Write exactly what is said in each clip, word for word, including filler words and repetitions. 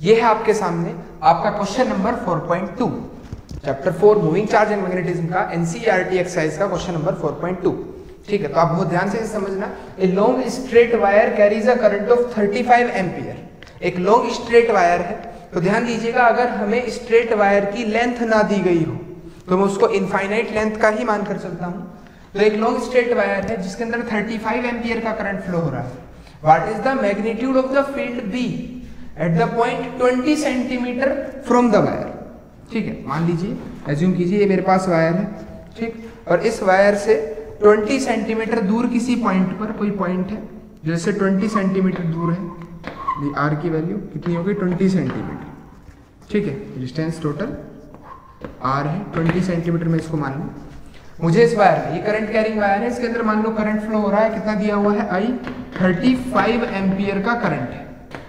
ये है आपके सामने आपका question number four point two, chapter four moving charge and magnetism का एनसीईआरटी एक्सरसाइज का question number four point two. ठीक है, तो आप बहुत ध्यान से समझना। A long straight wire carries a current of thirty five ampere. एक लॉन्ग स्ट्रेट वायर है, तो ध्यान दीजिएगा, अगर हमें स्ट्रेट वायर की लेंथ ना दी गई हो तो मैं उसको इनफाइनाइट लेंथ का ही मानकर चलता हूं। तो एक लॉन्ग स्ट्रेट वायर है जिसके अंदर थर्टी फाइव एम्पियर का करंट फ्लो हो रहा है। What is the magnitude of the field B at the point twenty centimetre from the wire. ठीक है, मान लीजिए, एज्यूम कीजिए ये मेरे पास वायर है, ठीक, और इस वायर से बीस सेंटीमीटर दूर किसी पॉइंट पर कोई पॉइंट है जैसे बीस सेंटीमीटर दूर है, आर की वैल्यू कितनी होगी बीस सेंटीमीटर। ठीक है, डिस्टेंस टोटल आर है बीस सेंटीमीटर में, इसको मान लो। मुझे इस वायर में, ये करंट कैरिंग वायर है, इसके अंदर मान लो करंट फ्लो हो रहा है, कितना दिया हुआ है, आई थर्टी फाइव एम्पियर का करंट है।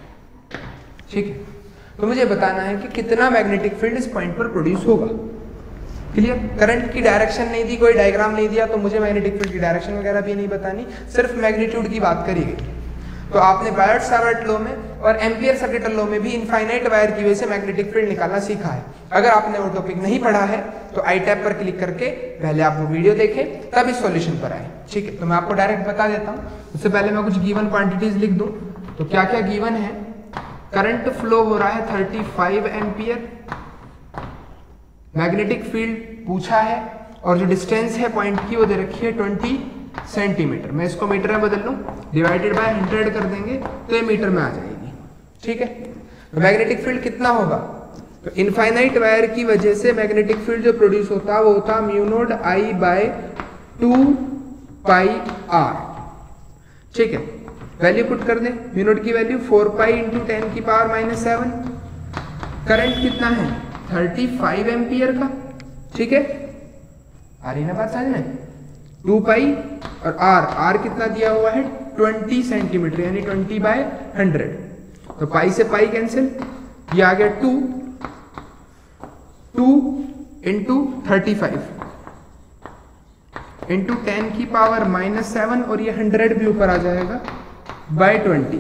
ठीक है, तो मुझे बताना है कि कितना मैग्नेटिक फील्ड इस पॉइंट पर प्रोड्यूस होगा। क्लियर? करंट की डायरेक्शन नहीं दी, कोई डायग्राम नहीं दिया, तो मुझे मैग्नेटिक फील्ड की डायरेक्शन वगैरह भी नहीं बतानी, सिर्फ मैग्नीट्यूड की बात करी गई। तो आपने बायट-सावर्ट लॉ में और एम्पियर सर्किट लॉ में भी इनफाइनाइट वायर की वजह से मैग्नेटिक फील्ड निकालना सीखा है। अगर आपने वो टॉपिक नहीं पढ़ा है तो आई टैब पर क्लिक करके पहले आप वो वीडियो देखें, तब इस सॉल्यूशन पर आए। ठीक है, तो मैं आपको डायरेक्ट बता देता हूँ। उससे पहले मैं कुछ गिवन क्वांटिटीज लिख दूं। तो क्या क्या गिवन है? करंट फ्लो हो रहा है thirty five ampere, magnetic field पूछा है, और जो डिस्टेंस है पॉइंट की वो दे रखी है ट्वेंटी सेंटीमीटर। मैं इसको मीटर में बदल लूं, डिवाइडेड बाय हंड्रेड कर देंगे तो ये मीटर में आ जाएगी। ठीक है, तो मैग्नेटिक फील्ड कितना होगा? तो इनफाइनाइट वायर की वजह से मैग्नेटिक फील्ड जो प्रोड्यूस होता है वो होता mu naught I by two pi R. ठीक है, वैल्यू पुट कर दें, म्यू नॉट की value four pi into ten की पावर माइनस सेवन। करंट कितना है? थर्टी फाइव एम्पियर का। ठीक है, आ रही ना बात समझ में? टू पाई और आर, आर कितना दिया हुआ है? ट्वेंटी सेंटीमीटर, यानी ट्वेंटी बाय हंड्रेड। तो पाई से पाई कैंसिल, ये आ गया two, two into thirty five into ten की पावर माइनस सेवन, और ये हंड्रेड भी ऊपर आ जाएगा बाय ट्वेंटी।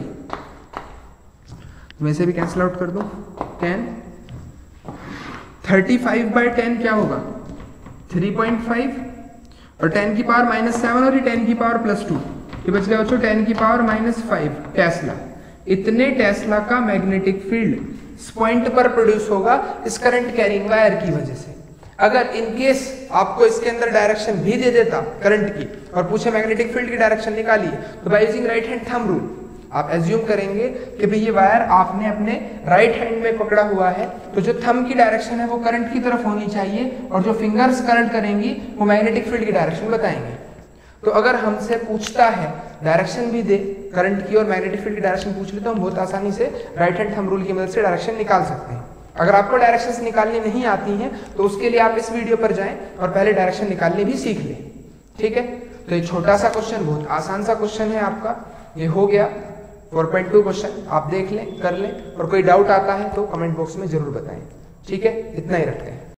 मैं इसे भी कैंसिल आउट कर दूं, ten, thirty five by ten क्या होगा? थ्री पॉइंट फाइव, और टेन की पावर माइनस सेवन, और ये टेन की पावर प्लस टू, ये बच गया बच्चों टेन की पावर माइनस फाइव टेस्ला। इतने टेस्ला का मैग्नेटिक फील्ड इस पॉइंट पर प्रोड्यूस होगा इस करंट कैरिंग वायर की वजह से। अगर इन केस आपको इसके अंदर डायरेक्शन भी दे देता करंट की और पूछे मैग्नेटिक फील्ड की डायरेक्शन निकालिए, तो by using right hand thumb rule आप एज्यूम करेंगे कि भाई ये वायर आपने अपने राइट हैंड में पकड़ा हुआ है, तो जो थंब की डायरेक्शन है वो करंट की तरफ होनी चाहिए, और जो फिंगर्स करंट करेंगी वो मैग्नेटिक फील्ड की डायरेक्शन बताएंगे। तो अगर हमसे पूछता है डायरेक्शन भी दे करंट की और मैग्नेटिक फील्ड की डायरेक्शन पूछ ले, तो हम बहुत आसानी से राइट हैंड थंब रूल की मदद से डायरेक्शन निकाल सकते हैं। अगर आपको डायरेक्शन निकालनी नहीं आती हैं तो उसके लिए आप इस वीडियो पर जाएं और पहले डायरेक्शन निकालनी भी सीख लें। ठीक है, तो ये छोटा सा क्वेश्चन, बहुत आसान सा क्वेश्चन है आपका, ये हो गया फोर पॉइंट टू क्वेश्चन। आप देख लें, कर लें, और कोई डाउट आता है तो कमेंट बॉक्स में जरूर बताएं। ठीक है, इतना ही रखते हैं।